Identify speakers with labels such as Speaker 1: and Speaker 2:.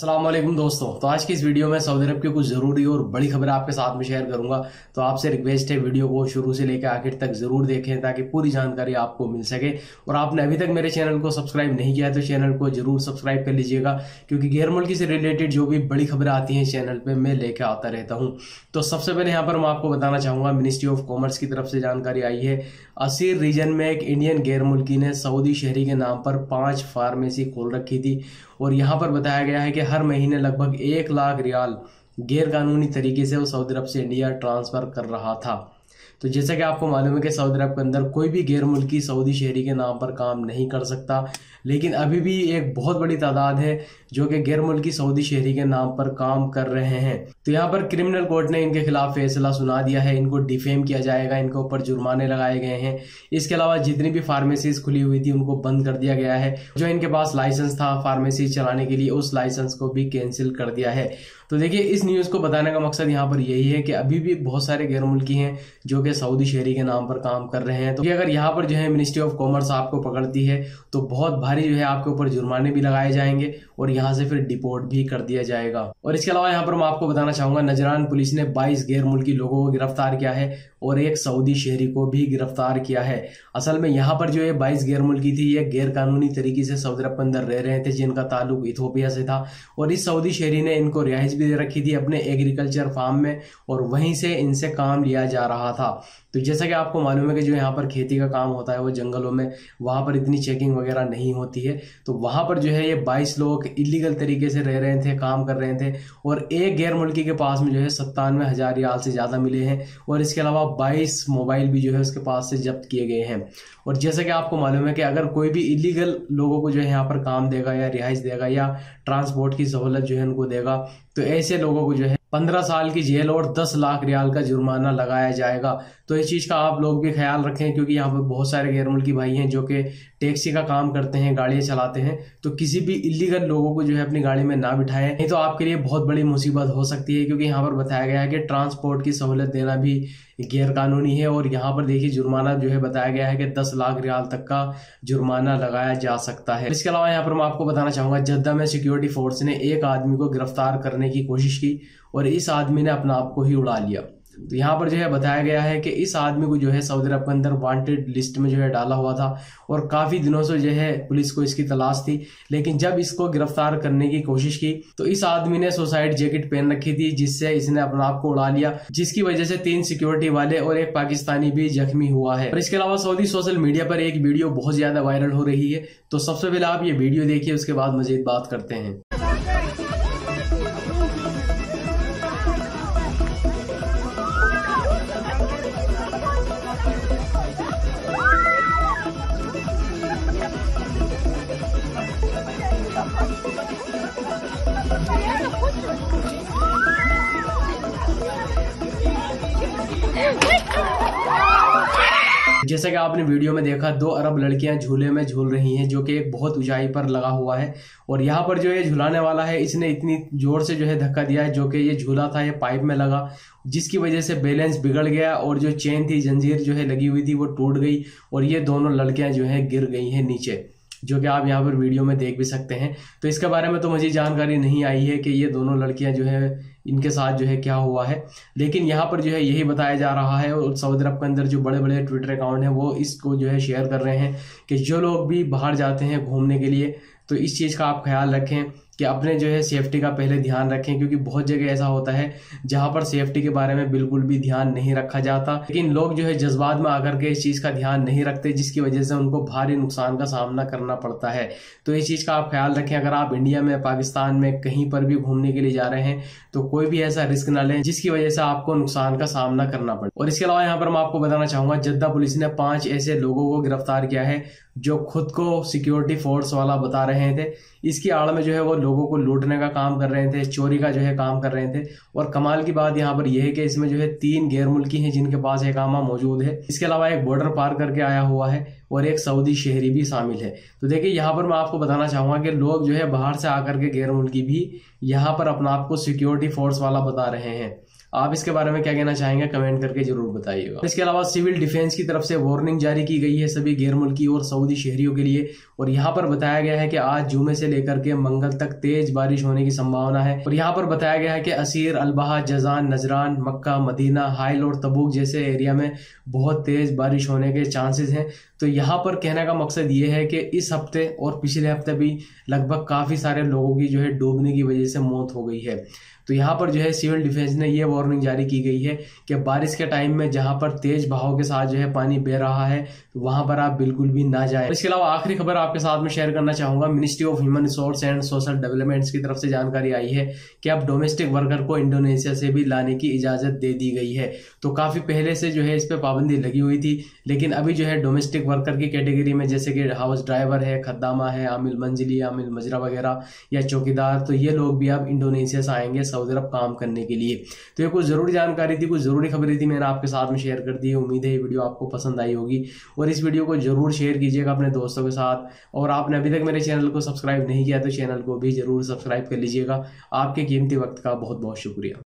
Speaker 1: अस्सलाम वालेकुम दोस्तों। तो आज की इस वीडियो में सऊदी अरब की कुछ ज़रूरी और बड़ी खबरें आपके साथ में शेयर करूंगा। तो आपसे रिक्वेस्ट है वीडियो को शुरू से लेकर आखिर तक ज़रूर देखें ताकि पूरी जानकारी आपको मिल सके। और आपने अभी तक मेरे चैनल को सब्सक्राइब नहीं किया है तो चैनल को जरूर सब्सक्राइब कर लीजिएगा, क्योंकि गैर मुल्की से रिलेटेड जो भी बड़ी खबरें आती हैं चैनल पर मैं लेकर आता रहता हूँ। तो सबसे पहले यहाँ पर मैं आपको बताना चाहूँगा, मिनिस्ट्री ऑफ कॉमर्स की तरफ से जानकारी आई है। असीर रीजन में एक इंडियन गैर मुल्की ने सऊदी शहरी के नाम पर 5 फार्मेसी खोल रखी थी और यहाँ पर बताया गया है कि हर महीने लगभग 1 लाख रियाल गैर कानूनी तरीके से वो सऊदी अरब से इंडिया ट्रांसफर कर रहा था। तो जैसा कि आपको मालूम है कि सऊदी अरब के अंदर कोई भी गैर मुल्की सऊदी शहरी के नाम पर काम नहीं कर सकता, लेकिन अभी भी एक बहुत बड़ी तादाद है जो कि गैर मुल्की सऊदी शहरी के नाम पर काम कर रहे हैं। तो यहाँ पर क्रिमिनल कोर्ट ने इनके खिलाफ फैसला सुना दिया है। इनको डिफेम किया जाएगा, इनके ऊपर जुर्माने लगाए गए हैं। इसके अलावा जितनी भी फार्मेसीज खुली हुई थी उनको बंद कर दिया गया है। जो इनके पास लाइसेंस था फार्मेसी चलाने के लिए उस लाइसेंस को भी कैंसिल कर दिया है। तो देखिए, इस न्यूज़ को बताने का मकसद यहाँ पर यही है कि अभी भी बहुत सारे गैर मुल्की हैं जो कि सऊदी शहरी के नाम पर काम कर रहे हैं। तो अगर यहाँ पर जो है मिनिस्ट्री ऑफ कॉमर्स आपको पकड़ती है तो बहुत भारी जो है आपके ऊपर जुर्माने भी लगाए जाएंगे और यहाँ से फिर डिपोर्ट भी कर दिया जाएगा। और इसके अलावा यहाँ पर मैं आपको बताना चाहूंगा, नजरान पुलिस ने 22 गैर मुल्की लोगों को गिरफ्तार किया है और एक सऊदी शहरी को भी गिरफ्तार किया है। असल में यहाँ पर जो है 22 गैर मुल्की थी, ये गैर कानूनी तरीके से सऊदी अरब के अंदर रह रहे थे, जिनका ताल्लुक इथोपिया से था। और इस सऊदी शहरी ने इनको रिहाइश भी दे रखी थी अपने एग्रीकल्चर फार्म में और वहीं से इनसे काम लिया जा रहा था। तो जैसा कि आपको मालूम है कि जो यहाँ पर खेती का काम होता है वो जंगलों में, वहां पर इतनी चेकिंग वगैरह नहीं होती है। तो वहां पर जो है ये 22 लोग इलीगल तरीके से रह रहे थे, काम कर रहे थे और एक गैर मुल्की के पास में जो है 97,000 रियाल से ज्यादा मिले हैं। और इसके अलावा 22 मोबाइल भी जो है उसके पास से जब्त किए गए हैं। और जैसा कि आपको मालूम है कि अगर कोई भी इलीगल लोगों को जो है यहाँ पर काम देगा या रिहाइश देगा या ट्रांसपोर्ट की सहूलत जो है उनको देगा, तो ऐसे लोगों को जो है 15 साल की जेल और 10 लाख रियाल का जुर्माना लगाया जाएगा। तो इस चीज का आप लोग भी ख्याल रखें, क्योंकि यहाँ पर बहुत सारे गैर मुल्की भाई हैं जो कि टैक्सी का काम करते हैं, गाड़ियां चलाते हैं। तो किसी भी इलीगल लोगों को जो है अपनी गाड़ी में ना बिठाएं, नहीं तो आपके लिए बहुत बड़ी मुसीबत हो सकती है। क्योंकि यहाँ पर बताया गया है कि ट्रांसपोर्ट की सहूलत देना भी गैर कानूनी है। और यहाँ पर देखिए जुर्माना जो है बताया गया है कि 10 लाख रियाल तक का जुर्माना लगाया जा सकता है। इसके अलावा यहाँ पर मैं आपको बताना चाहूंगा, जद्दा में सिक्योरिटी फोर्स ने एक आदमी को गिरफ्तार करने की कोशिश की और इस आदमी ने अपना आप को ही उड़ा लिया। तो यहाँ पर जो है बताया गया है कि इस आदमी को जो है सऊदी अरब के अंदर वांटेड लिस्ट में जो है डाला हुआ था और काफी दिनों से जो है पुलिस को इसकी तलाश थी। लेकिन जब इसको गिरफ्तार करने की कोशिश की तो इस आदमी ने सुसाइड जैकेट पहन रखी थी, जिससे इसने अपना आप को उड़ा लिया, जिसकी वजह से 3 सिक्योरिटी वाले और एक पाकिस्तानी भी जख्मी हुआ है। और इसके अलावा सऊदी सोशल मीडिया पर एक वीडियो बहुत ज्यादा वायरल हो रही है। तो सबसे पहले आप ये वीडियो देखिए, उसके बाद मजीद बात करते हैं। जैसा कि आपने वीडियो में देखा, 2 अरब लड़कियां झूले में झूल रही हैं जो कि एक बहुत ऊंचाई पर लगा हुआ है। और यहाँ पर जो ये झुलाने वाला है, इसने इतनी जोर से जो है धक्का दिया है जो कि ये झूला था ये पाइप में लगा, जिसकी वजह से बैलेंस बिगड़ गया और जो चेन थी, जंजीर जो है लगी हुई थी वो टूट गई और ये दोनों लड़कियां जो है गिर गई हैं नीचे, जो कि आप यहाँ पर वीडियो में देख भी सकते हैं। तो इसके बारे में तो मुझे जानकारी नहीं आई है कि ये दोनों लड़कियां जो है इनके साथ जो है क्या हुआ है, लेकिन यहाँ पर जो है यही बताया जा रहा है। और सऊदी अरब के अंदर जो बड़े बड़े ट्विटर अकाउंट हैं वो इसको जो है शेयर कर रहे हैं कि जो लोग भी बाहर जाते हैं घूमने के लिए तो इस चीज़ का आप ख्याल रखें कि अपने जो है सेफ्टी का पहले ध्यान रखें, क्योंकि बहुत जगह ऐसा होता है जहां पर सेफ्टी के बारे में बिल्कुल भी ध्यान नहीं रखा जाता। लेकिन लोग जो है जज्बात में आकर के इस चीज का ध्यान नहीं रखते, जिसकी वजह से उनको भारी नुकसान का सामना करना पड़ता है। तो इस चीज का आप ख्याल रखें। अगर आप इंडिया में, पाकिस्तान में कहीं पर भी घूमने के लिए जा रहे हैं तो कोई भी ऐसा रिस्क न लें जिसकी वजह से आपको नुकसान का सामना करना पड़े। और इसके अलावा यहाँ पर मैं आपको बताना चाहूंगा, जद्दा पुलिस ने 5 ऐसे लोगों को गिरफ्तार किया है जो खुद को सिक्योरिटी फोर्स वाला बता रहे थे। इसकी आड़ में जो है वो लोगों को लूटने का काम कर रहे थे, चोरी का जो है काम कर रहे थे। और कमाल की बात यहाँ पर यह है कि इसमें जो है 3 गैर मुल्की हैं जिनके पास इकामा मौजूद है। इसके अलावा एक बॉर्डर पार करके आया हुआ है और एक सऊदी शहरी भी शामिल है। तो देखिए, यहाँ पर मैं आपको बताना चाहूंगा कि लोग जो है बाहर से आकर के गैर मुल्की भी यहाँ पर अपना आप को सिक्योरिटी फोर्स वाला बता रहे हैं। आप इसके बारे में क्या कहना चाहेंगे कमेंट करके जरूर बताइएगा। इसके अलावा सिविल डिफेंस की तरफ से वार्निंग जारी की गई है सभी गैर मुल्की और सऊदी शहरियों के लिए, और यहाँ पर बताया गया है कि आज जुमे से लेकर के मंगल तक तेज बारिश होने की संभावना है। और यहाँ पर बताया गया है कि Asir, Al Baha, Jazan, Najran, Mecca, Medina, Hail और तबूक जैसे एरिया में बहुत तेज बारिश होने के चांसेस हैं। तो यहाँ पर कहने का मकसद ये है कि इस हफ्ते और पिछले हफ्ते भी लगभग काफी सारे लोगों की जो है डूबने की वजह से मौत हो गई है। तो यहाँ पर जो है सिविल डिफेंस ने ये वार्निंग जारी की गई है कि बारिश के टाइम में जहां पर तेज बहाव के साथ जो है पानी बह रहा है तो वहां पर आप बिल्कुल भी ना जाएं। इसके अलावा आखिरी खबर आपके साथ में शेयर करना चाहूंगा। Ministry of human resource and social developments की तरफ से जानकारी आई है कि अब डोमेस्टिक वर्कर को इंडोनेशिया से भी लाने की इजाजत दे दी गई है। तो काफी पहले से जो है इस पे पाबंदी लगी हुई थी, लेकिन अभी जो है डोमेस्टिक वर्कर की कैटेगरी में जैसे कि हाउस ड्राइवर है, खद्दामा है, आमिल मंजिली, आमिल मजरा वगैरह या चौकीदार, तो ये लोग भी अब इंडोनेशिया से आएंगे सऊदी अरब काम करने के लिए। तो ये कुछ जरूरी जानकारी थी, कुछ जरूरी खबरें थी, मैंने आपके साथ में शेयर कर दी। उम्मीद है ये वीडियो आपको पसंद आई होगी और इस वीडियो को जरूर शेयर कीजिएगा अपने दोस्तों के साथ। और आपने अभी तक मेरे चैनल को सब्सक्राइब नहीं किया तो चैनल को भी जरूर सब्सक्राइब कर लीजिएगा। आपके कीमती वक्त का बहुत बहुत शुक्रिया।